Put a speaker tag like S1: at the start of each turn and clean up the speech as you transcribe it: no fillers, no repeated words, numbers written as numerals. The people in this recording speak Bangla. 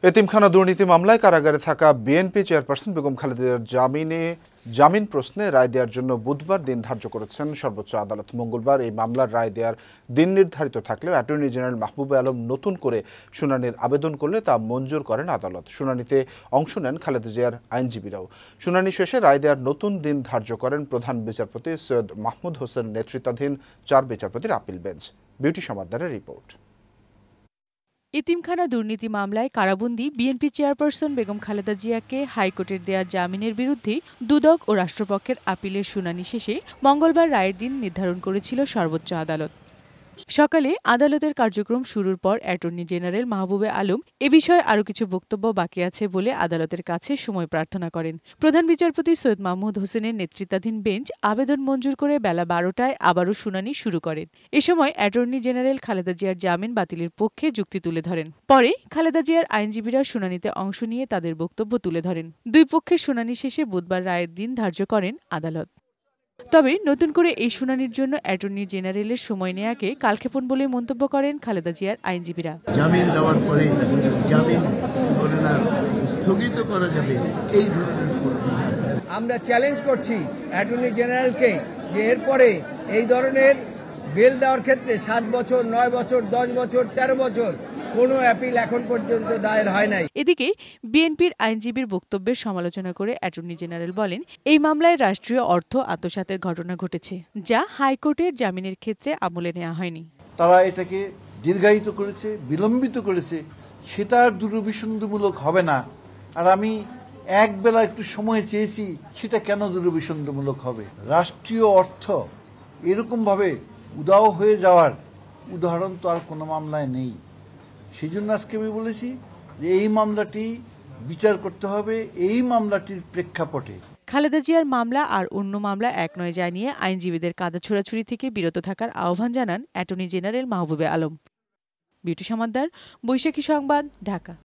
S1: এতিমখানা দুর্নীতি মামলায় কারাগারে থাকা বিএনপি চেয়ারপারসন বেগম খালেদার জামিন প্রশ্নে রায় দেওয়ার জন্য বুধবার দিন ধার্য করেছেন সর্বোচ্চ আদালত। মঙ্গলবার এই মামলার রায় দেওয়ার দিন নির্ধারিত থাকলেও অ্যাটর্নি জেনারেল মাহবুবে আলম নতুন করে শুনানির আবেদন করলে তা মঞ্জুর করেন আদালত। শুনানিতে অংশ নেন খালেদা জিয়ার আইনজীবীরাও। শুনানি শেষে রায় দেওয়ার নতুন দিন ধার্য করেন প্রধান বিচারপতি সৈয়দ মাহমুদ হোসেন নেতৃত্বাধীন 4 বিচারপতির আপিল বেঞ্চ। বিউটি সমাদ্দারের রিপোর্ট।
S2: এতিমখানা দুর্নীতি মামলায় কারাবন্দী বিএনপি চেয়ারপারসন বেগম খালেদা জিয়াকে হাইকোর্টের দেয়া জামিনের বিরুদ্ধে দুদক ও রাষ্ট্রপক্ষের আপিলের শুনানি শেষে মঙ্গলবার রায়ের দিন নির্ধারণ করেছিল সর্বোচ্চ আদালত। সকালে আদালতের কার্যক্রম শুরুর পর অ্যাটর্নি জেনারেল মাহবুবে আলম এ বিষয়ে আরও কিছু বক্তব্য বাকি আছে বলে আদালতের কাছে সময় প্রার্থনা করেন। প্রধান বিচারপতি সৈয়দ মাহমুদ হোসেনের নেতৃত্বাধীন বেঞ্চ আবেদন মঞ্জুর করে বেলা 12টায় আবারও শুনানি শুরু করেন। এ সময় অ্যাটর্নি জেনারেল খালেদা জিয়ার জামিন বাতিলের পক্ষে যুক্তি তুলে ধরেন। পরে খালেদা জিয়ার আইনজীবীরা শুনানিতে অংশ নিয়ে তাদের বক্তব্য তুলে ধরেন। দুই পক্ষের শুনানি শেষে বুধবার রায়ের দিন ধার্য করেন আদালত। তবে নতুন করে এই শুনানির জন্য অ্যাটর্নি জেনারেলের সময় নেয়াকে কালক্ষেপণ বলে মন্তব্য করেন খালেদা জিয়ার আইনজীবীরা।
S3: জামিন দেওয়ার পরে জামিন স্থগিত করা যাবে এই ধরনের কোনো বিধান
S4: আমরা চ্যালেঞ্জ করছি অ্যাটর্নি জেনারেলকে যে এরপরে এই ধরনের বেল দেওয়ার ক্ষেত্রে 7 বছর, 9 বছর, 10 বছর, 13 বছর কোনো অ্যাপিল এখন পর্যন্ত দায়ের হয় নাই।
S2: এদিকে বিএনপির আইনজীবীর বক্তব্যের সমালোচনা করে অ্যাটর্নি জেনারেল বলেন, এই মামলায় রাষ্ট্রীয় অর্থ আত্মসাতের ঘটনা ঘটেছে, যা হাইকোর্টের জামিনের ক্ষেত্রে আমলে নেওয়া হয়নি।
S3: তারা এটাকে দীর্ঘায়িত করেছে, বিলম্বিত করেছে, সেটা আর দুরভিসন্ধমূলক হবে না। আর আমি এক বেলা একটু সময় চেয়েছি, সেটা কেন দুরভিসন্ধমূলক হবে? রাষ্ট্রীয় অর্থ এরকমভাবে উদাও হয়ে যাওয়ার উদাহরণ তো আর কোনো মামলায় নেই। সেই জন্য আজকে আমি বলেছি যে এই মামলাটি বিচার করতে হবে এই মামলাটির প্রেক্ষাপটে।
S2: খালেদা জিয়ার মামলা আর অন্য মামলা এক নয় জানিয়ে আইনজীবীদের কাদা ছোড়াছুড়ি থেকে বিরত থাকার আহ্বান জানান অ্যাটর্নি জেনারেল মাহবুবে আলম। বিউটি সমাদ্দার, বৈশাখী সংবাদ, ঢাকা।